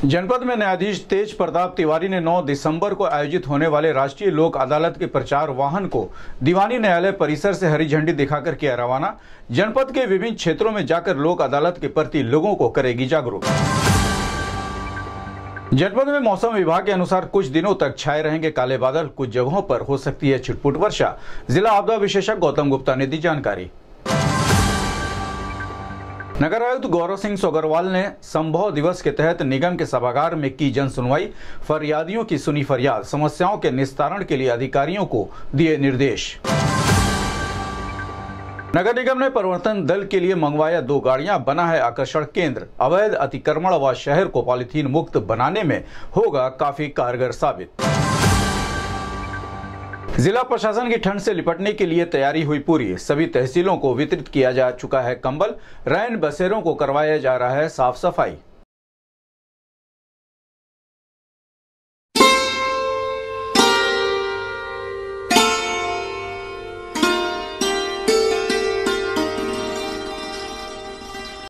जनपद में न्यायाधीश तेज प्रताप तिवारी ने 9 दिसंबर को आयोजित होने वाले राष्ट्रीय लोक अदालत के प्रचार वाहन को दीवानी न्यायालय परिसर से हरी झंडी दिखाकर किया रवाना। जनपद के विभिन्न क्षेत्रों में जाकर लोक अदालत के प्रति लोगों को करेगी जागरूक। जनपद में मौसम विभाग के अनुसार कुछ दिनों तक छाए रहेंगे काले बादल, कुछ जगहों पर हो सकती है छिटपुट वर्षा। जिला आपदा विशेषज्ञ गौतम गुप्ता ने दी जानकारी। नगर आयुक्त गौरव सिंह सोगरवाल ने संभव दिवस के तहत निगम के सभागार में की जन सुनवाई। फरियादियों की सुनी फरियाद, समस्याओं के निस्तारण के लिए अधिकारियों को दिए निर्देश। नगर निगम ने प्रवर्तन दल के लिए मंगवाया 2 गाड़ियां, बना है आकर्षण केंद्र। अवैध अतिक्रमण व शहर को पॉलीथीन मुक्त बनाने में होगा काफी कारगर साबित। जिला प्रशासन की ठंड से निपटने के लिए तैयारी हुई पूरी। सभी तहसीलों को वितरित किया जा चुका है कंबल। रैन बसेरों को करवाया जा रहा है साफ सफाई।